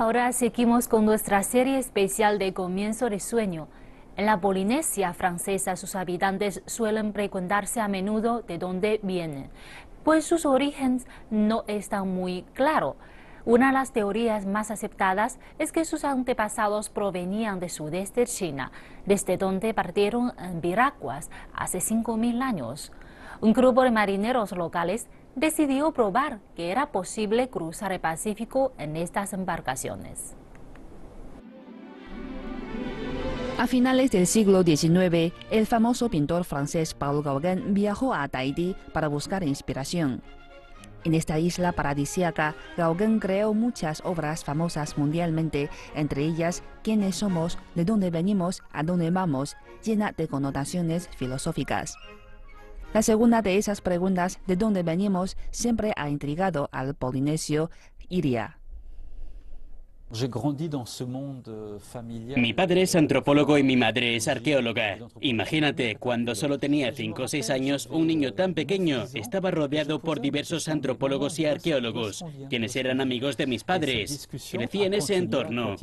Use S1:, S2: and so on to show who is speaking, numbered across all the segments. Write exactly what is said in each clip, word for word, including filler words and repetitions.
S1: Ahora seguimos con nuestra serie especial de Comienzo de Sueño. En la Polinesia francesa, sus habitantes suelen preguntarse a menudo de dónde vienen, pues sus orígenes no están muy claros. Una de las teorías más aceptadas es que sus antepasados provenían de sudeste China, desde donde partieron en piraguas hace cinco mil años. Un grupo de marineros locales decidió probar que era posible cruzar el Pacífico en estas embarcaciones.
S2: A finales del siglo diecinueve, el famoso pintor francés Paul Gauguin viajó a Tahití para buscar inspiración. En esta isla paradisíaca, Gauguin creó muchas obras famosas mundialmente, entre ellas ¿Quiénes somos?, ¿De dónde venimos?, ¿A dónde vamos?, llena de connotaciones filosóficas. La segunda de esas preguntas, ¿de dónde venimos?, siempre ha intrigado al polinesio Iria.
S3: Mi padre es antropólogo y mi madre es arqueóloga. Imagínate, cuando solo tenía cinco o seis años, un niño tan pequeño estaba rodeado por diversos antropólogos y arqueólogos, quienes eran amigos de mis padres. Crecí en ese entorno.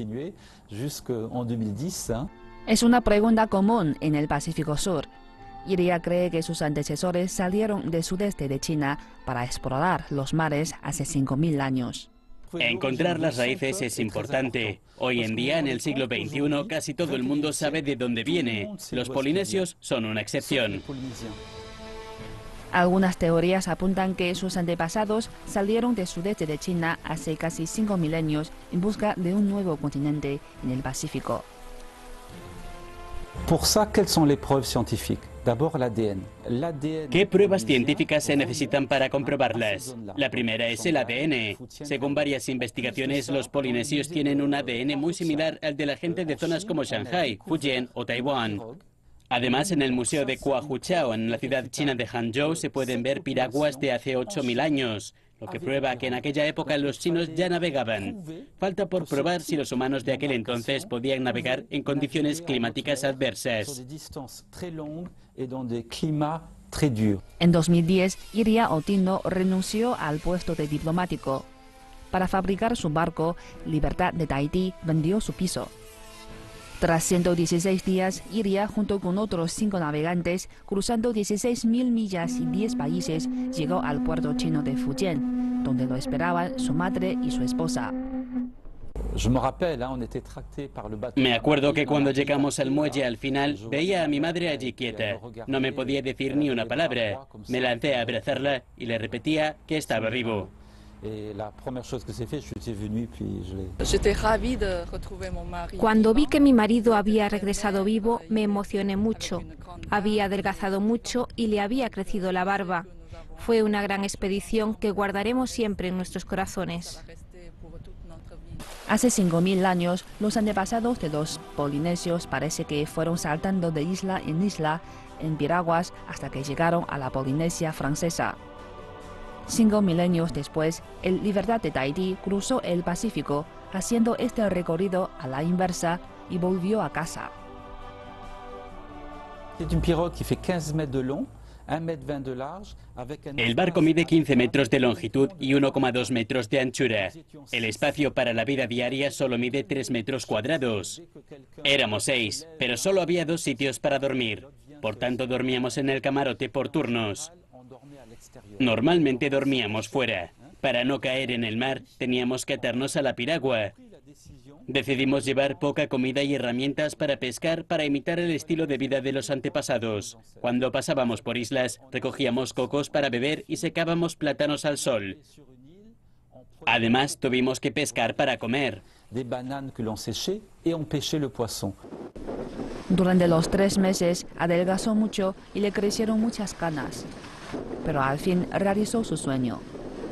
S2: Es una pregunta común en el Pacífico Sur. Iria cree que sus antecesores salieron del sudeste de China para explorar los mares hace cinco mil años.
S3: Encontrar las raíces es importante. Hoy en día, en el siglo veintiuno, casi todo el mundo sabe de dónde viene. Los polinesios son una excepción.
S2: Algunas teorías apuntan que sus antepasados salieron del sudeste de China hace casi cinco milenios en busca de un nuevo continente en el Pacífico.
S4: Pour ça, quelles sont les preuves scientifiques? D'abord l'A D N.
S3: ¿Qué pruebas científicas se necesitan para comprobarlas? La primera es el A D N. Según varias investigaciones, los polinesios tienen un A D N muy similar al de la gente de zonas como Shanghái, Fujian o Taiwán. Además, en el Museo de Huajuchao, en la ciudad china de Hangzhou, se pueden ver piraguas de hace ocho mil años, lo que prueba que en aquella época los chinos ya navegaban. Falta por probar si los humanos de aquel entonces podían navegar en condiciones climáticas adversas.
S2: En dos mil diez, Iria Otino renunció al puesto de diplomático. Para fabricar su barco, Libertad de Tahití vendió su piso. Tras ciento dieciséis días, Iria, junto con otros cinco navegantes, cruzando dieciséis mil millas y diez países, llegó al puerto chino de Fujian, donde lo esperaban su madre y su esposa.
S3: Me acuerdo que cuando llegamos al muelle al final, veía a mi madre allí quieta. No me podía decir ni una palabra. Me lancé a abrazarla y le repetía que estaba vivo.
S5: Cuando vi que mi marido había regresado vivo, me emocioné mucho. Había adelgazado mucho y le había crecido la barba. Fue una gran expedición que guardaremos siempre en nuestros corazones.
S2: Hace cinco mil años, los antepasados de los polinesios parece que fueron saltando de isla en isla en piraguas hasta que llegaron a la Polinesia francesa. Cinco milenios después, el Libertad de Tahití cruzó el Pacífico, haciendo este recorrido a la inversa y volvió a casa.
S3: El barco mide quince metros de longitud y uno coma dos metros de anchura. El espacio para la vida diaria solo mide tres metros cuadrados. Éramos seis, pero solo había dos sitios para dormir. Por tanto, dormíamos en el camarote por turnos. Normalmente dormíamos fuera. Para no caer en el mar, teníamos que atarnos a la piragua. Decidimos llevar poca comida y herramientas para pescar para imitar el estilo de vida de los antepasados. Cuando pasábamos por islas, recogíamos cocos para beber y secábamos plátanos al sol. Además, tuvimos que pescar para comer.
S2: Durante los tres meses, adelgazó mucho y le crecieron muchas canas. Pero al fin realizó su sueño.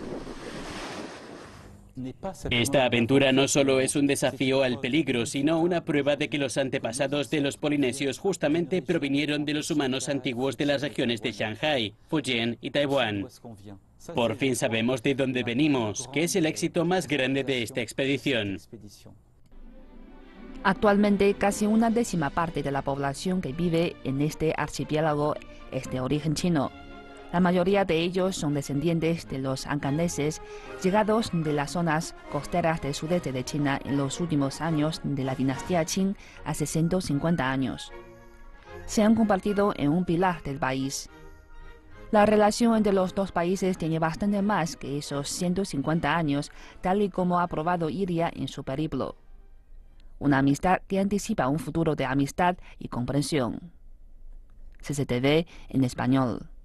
S3: Esta aventura no solo es un desafío al peligro, sino una prueba de que los antepasados de los polinesios justamente provinieron de los humanos antiguos de las regiones de Shanghái, Fujian y Taiwán. Por fin sabemos de dónde venimos, que es el éxito más grande de esta expedición.
S2: Actualmente, casi una décima parte de la población que vive en este archipiélago es de origen chino. La mayoría de ellos son descendientes de los hanganeses, llegados de las zonas costeras del sudeste de China en los últimos años de la dinastía Qing, hace ciento cincuenta años. Se han convertido en un pilar del país. La relación entre los dos países tiene bastante más que esos ciento cincuenta años, tal y como ha probado Iria en su periplo. Una amistad que anticipa un futuro de amistad y comprensión. C C T V en español.